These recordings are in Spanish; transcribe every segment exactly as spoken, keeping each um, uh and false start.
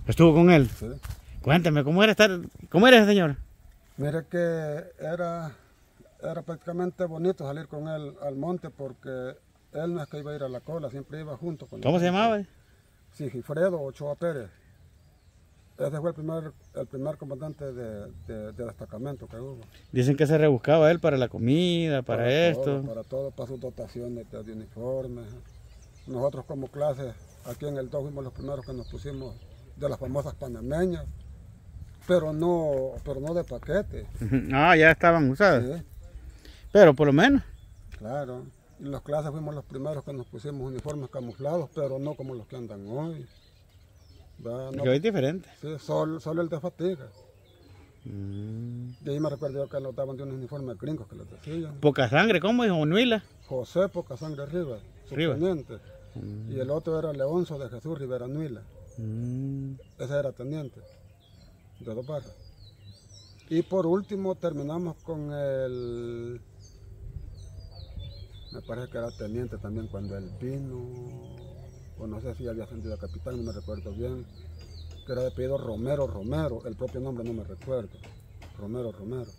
¿Estuvo con él? Sí. Cuéntame, ¿cómo era estar, cómo era ese señor? Mire que era, era prácticamente bonito salir con él al monte porque él no es que iba a ir a la cola, siempre iba junto con ¿Cómo se llamaba? Sigifredo Ochoa Pérez. Ese fue el primer, el primer comandante de, de, de destacamento que hubo. Dicen que se rebuscaba él para la comida, para, para esto. Todo, para todo, para sus dotaciones de, de uniformes. Nosotros como clase, aquí en el dos fuimos los primeros que nos pusimos de las famosas panameñas, pero no, pero no de paquete. Ah, ya estaban usadas. Sí. Pero por lo menos. Claro. Y los clases fuimos los primeros que nos pusimos uniformes camuflados, pero no como los que andan hoy. No, que hoy es diferente. Sí, solo, solo el de fatiga. Mm. Y ahí me recuerdo yo que nos daban de unos uniformes gringos que les decían. Poca sangre, ¿cómo dijo? ¿Nuila? José Poca Sangre Rivas, su teniente. Mm. Y el otro era Leonzo de Jesús Rivera Nuila. Mm. Ese era teniente de dos barras. Y por último terminamos con el... Me parece que era teniente también cuando él vino... o no sé si había ascendido a capitán, no me recuerdo bien, que era de apellido Romero Romero, el propio nombre no me recuerdo, Romero Romero.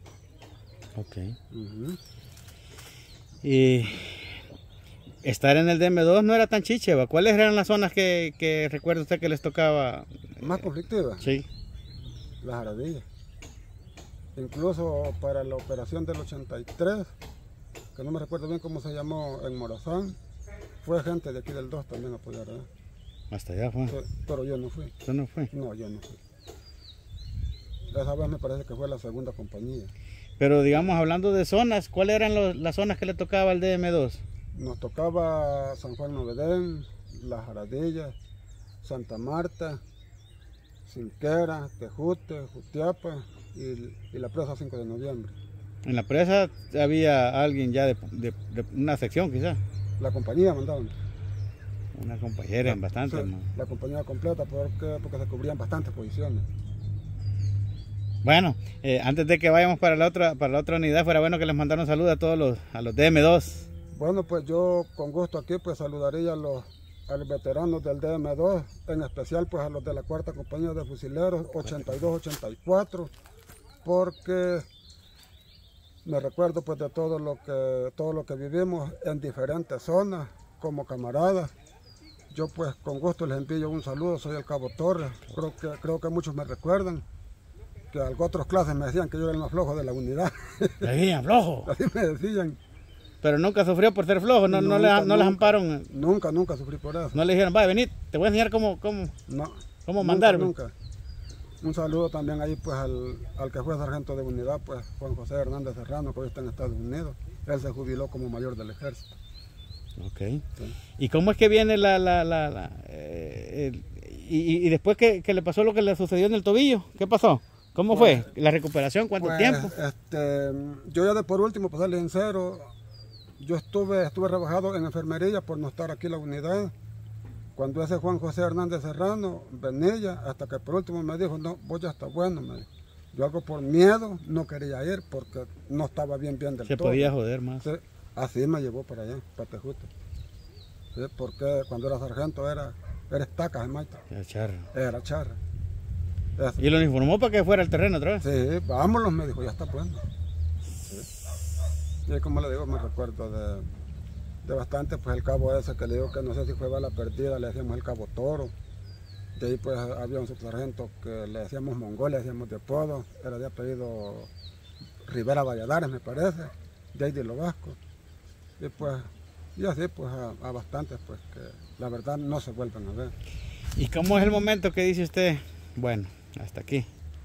Ok. Uh-huh. Y estar en el D M dos no era tan chicheva. ¿Cuáles eran las zonas que, que recuerda usted que les tocaba? ¿Más conflictivas? Sí. Las Aradillas. Incluso para la operación del ochenta y tres, que no me recuerdo bien cómo se llamó, en Morazán, fue gente de aquí del dos también a apoyar, ¿eh? Hasta allá fue. Sí, pero yo no fui. ¿Usted no fue? No, yo no fui. Esa vez me parece que fue la segunda compañía. Pero digamos, hablando de zonas, ¿cuáles eran los, las zonas que le tocaba al D M dos? Nos tocaba San Juan Novedén, Las Aradillas, Santa Marta, Cinquera, Tejute, Jutiapa y, y la presa cinco de noviembre. En la presa había alguien ya de, de, de una sección quizás. La compañía mandaban. Una compañera en bastante. Sí, la compañía completa porque, porque se cubrían bastantes posiciones. Bueno, eh, antes de que vayamos para la otra para la otra unidad, fuera bueno que les mandara un saludo a todos los a los D M dos. Bueno, pues yo con gusto aquí pues saludaría a los, a los veteranos del D M dos, en especial pues a los de la cuarta compañía de fusileros ochenta y dos ochenta y cuatro, porque me recuerdo pues de todo lo que todo lo que vivimos en diferentes zonas como camaradas. Yo pues con gusto les envío un saludo, soy el Cabo Torres, creo que, creo que muchos me recuerdan, que algunas otras clases me decían que yo era el más flojo de la unidad. ¿Le decían flojo? Así me decían. Pero nunca sufrió por ser flojo, no, nunca, no, le, no les amparon. Nunca, nunca sufrí por eso. No le dijeron, vaya, venid, te voy a enseñar cómo, cómo, no, cómo mandar. Nunca, nunca. Un saludo también ahí pues al, al que fue sargento de unidad, pues Juan José Hernández Serrano, que hoy está en Estados Unidos. Él se jubiló como mayor del ejército. Ok. Sí. ¿Y cómo es que viene la... la, la, la eh, el, y, y después que, que le pasó lo que le sucedió en el tobillo? ¿Qué pasó? ¿Cómo pues, fue? ¿La recuperación? ¿Cuánto pues, tiempo? Este, yo ya de por último, para serles sincero, yo estuve, estuve rebajado en enfermería por no estar aquí en la unidad. Cuando ese Juan José Hernández Serrano venía, hasta que por último me dijo, no, vos ya está bueno, me dijo. Yo algo por miedo no quería ir porque no estaba bien bien del Se todo. Se podía joder más. Sí, así me llevó para allá, para Tejute. Sí, porque cuando era sargento era, era estaca en Maita. Era charra. Era charra. Eso. ¿Y lo uniformó para que fuera al terreno otra vez? Sí, vámonos, me dijo, ya está bueno. Sí. Y como le digo, me recuerdo de, de bastante, pues el cabo ese que le digo que no sé si fue bala perdida, le decíamos el Cabo Toro. De ahí pues había un subsargento que le decíamos Mongol, le decíamos de apodo, era de apellido Rivera Valladares me parece, de ahí de lo vasco. Y pues, y así pues a, a bastantes pues que la verdad no se vuelven a ver. ¿Y cómo es el momento que dice usted, bueno, hasta aquí?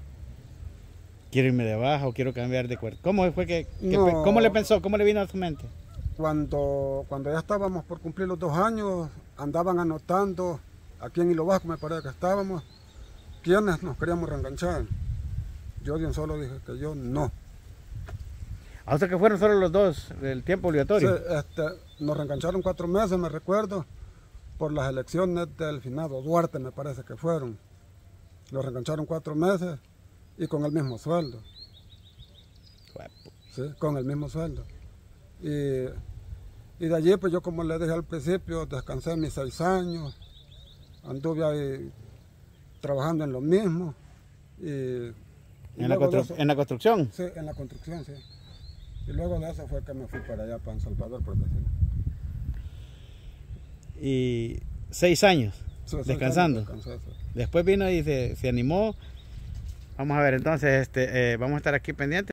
Quiero irme de abajo, quiero cambiar de cuerpo. ¿Cómo fue que, que no, cómo le pensó, cómo le vino a su mente? Cuando, cuando ya estábamos por cumplir los dos años, andaban anotando, aquí en Hilo Vasco me parece que estábamos, quiénes nos queríamos reenganchar. Yo de un solo dije que yo no. ¿A usted que fueron solo los dos del tiempo obligatorio? Sí, este, nos reengancharon cuatro meses, me recuerdo, por las elecciones del finado Duarte, me parece que fueron. Los reengancharon cuatro meses y con el mismo sueldo. Sí, con el mismo sueldo. Y, y de allí, pues yo como le dije al principio, descansé mis seis años, anduve ahí trabajando en lo mismo. Y, y ¿En, la luego de constru- eso- ¿En la construcción? sí, en la construcción, sí. Y luego de eso fue que me fui para allá, para El Salvador, por decirlo. Y seis años Sí, seis descansando. años descansé, sí. Después vino y se, se animó. Vamos a ver, entonces, este, eh, vamos a estar aquí pendientes.